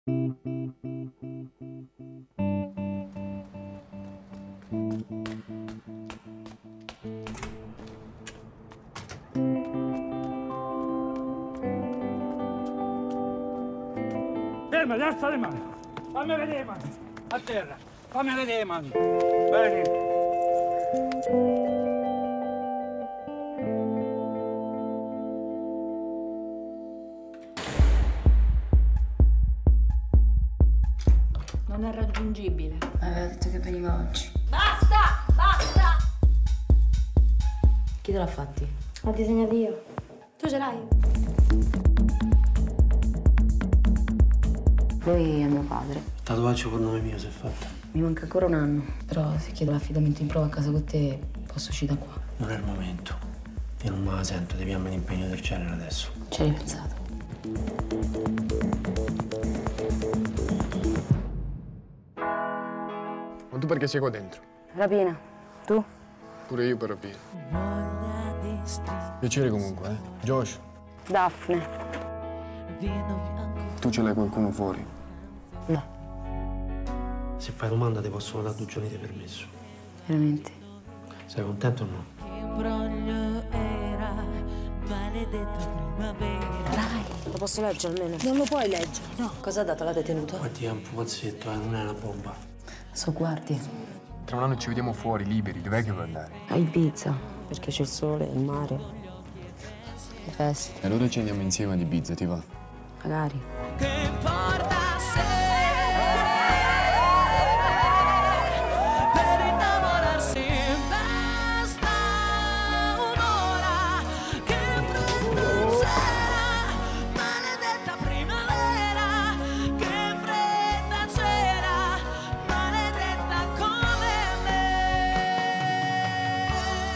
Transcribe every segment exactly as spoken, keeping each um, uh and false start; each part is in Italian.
Ferma, alza le mani. Fammi vedere le mani. A terra. Fammi vedere le mani. Bene. Non è raggiungibile. Aveva detto che veniva oggi. Basta! Basta! Chi te l'ha fatti? L'ho disegnato io. Tu ce l'hai? Lui è mio padre. Tatuaggio col nome mio si è fatto. Mi manca ancora un anno. Però se chiedo l'affidamento in prova a casa con te, posso uscire da qua. Non è il momento. Io non me la sento di piamme un impegno del genere adesso. Ci hai pensato? Ma tu perché sei qua dentro? Rapina. Tu? Pure io per rapire. Piacere comunque, eh? Josh. Daphne. Tu ce l'hai qualcuno fuori? No. Se fai domanda ti possono dare due giorni di permesso. Veramente? Sei contento o no? Dai, lo posso leggere almeno? Non lo puoi leggere. No. Cosa ha dato la detenuta? Guardi, è un pupazzetto, eh, non è una bomba. So guardi. Tra un anno ci vediamo fuori, liberi. Dov'è che vuoi andare? A Ibiza. Perché c'è il sole, il mare, le feste. E allora ci andiamo insieme ad Ibiza, ti va? Magari. Che importa se per innamorarsi basta un'ora. Che brutta sera, maledetta primavera. Che fredda c'era, maledetta come me.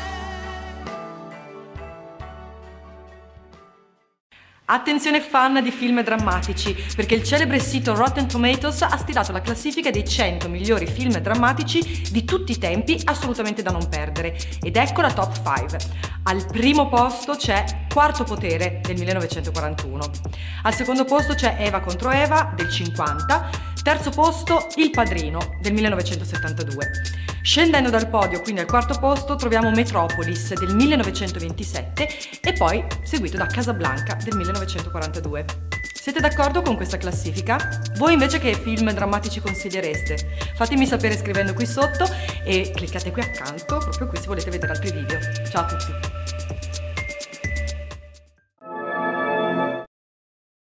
Attenzione fan di film drammatici, perché il celebre sito Rotten Tomatoes ha stilato la classifica dei cento migliori film drammatici di tutti i tempi, assolutamente da non perdere. Ed ecco la top cinque. Al primo posto c'è Quarto Potere del millenovecentoquarantuno. Al secondo posto c'è Eva contro Eva del cinquanta. Terzo posto Il Padrino del millenovecentosettantadue. Scendendo dal podio, quindi al quarto posto, troviamo Metropolis del millenovecentoventisette e poi seguito da Casablanca del millenovecentoquarantadue. Siete d'accordo con questa classifica? Voi invece che film drammatici consigliereste? Fatemi sapere scrivendo qui sotto e cliccate qui accanto, proprio qui se volete vedere altri video. Ciao a tutti!